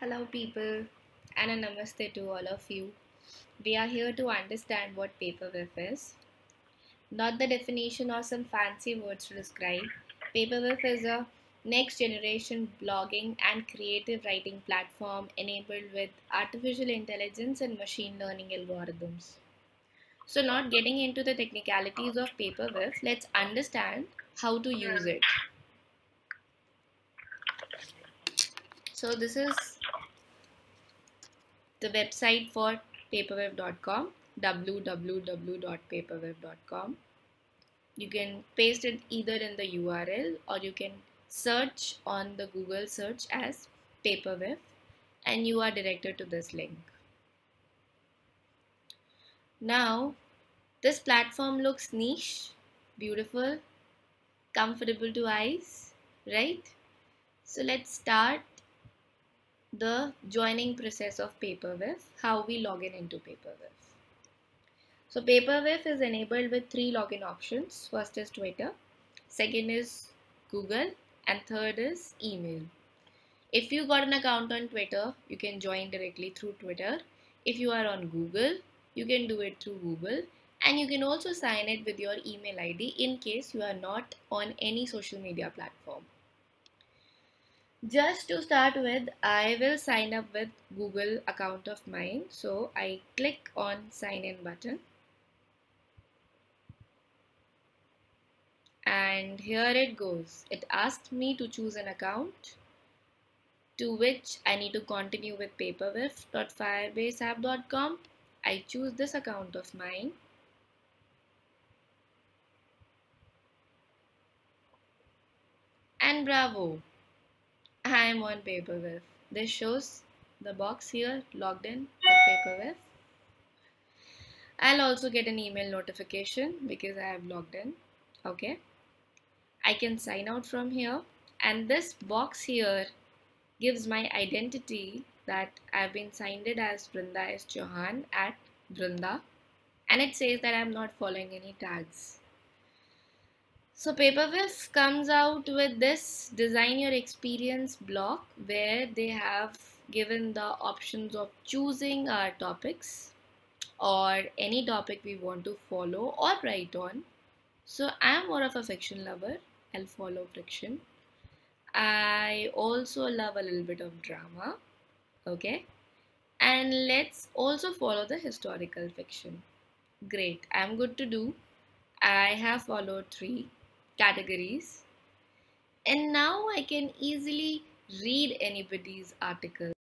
Hello, people, and a namaste to all of you. We are here to understand what Paperwiff is. Not the definition or some fancy words to describe. Paperwiff is a next generation blogging and creative writing platform enabled with artificial intelligence and machine learning algorithms. So, not getting into the technicalities of Paperwiff, let's understand how to use it. So, this is the website for paperwiff.com, www.paperwiff.com. You can paste it either in the URL or you can search on the Google search as Paperwiff and you are directed to this link. Now, this platform looks niche, beautiful, comfortable to eyes, right? So let's start the joining process of Paperwiff, how we log in into Paperwiff. So Paperwiff is enabled with 3 login options. First is Twitter, second is Google, and third is email. If you got an account on Twitter, you can join directly through Twitter. If you are on Google, you can do it through Google, and you can also sign it with your email ID in case you are not on any social media platform. Just to start with, I will sign up with Google account of mine. So I click on sign in button. And here it goes. It asks me to choose an account to which I need to continue with paperwiff.firebaseapp.com. I choose this account of mine. And bravo! I am on Paperwiff. This shows the box here logged in with Paperwiff. I'll also get an email notification because I have logged in. Okay. I can sign out from here, and this box here gives my identity that I've been signed in as Brinda S. Chauhan at Brinda, and it says that I'm not following any tags. So Paperwiff comes out with this design your experience block where they have given the options of choosing our topics or any topic we want to follow or write on. So I'm more of a fiction lover. I'll follow fiction. I also love a little bit of drama. Okay. And let's also follow the historical fiction. Great. I'm good to do. I have followed 3 categories. And now I can easily read anybody's article.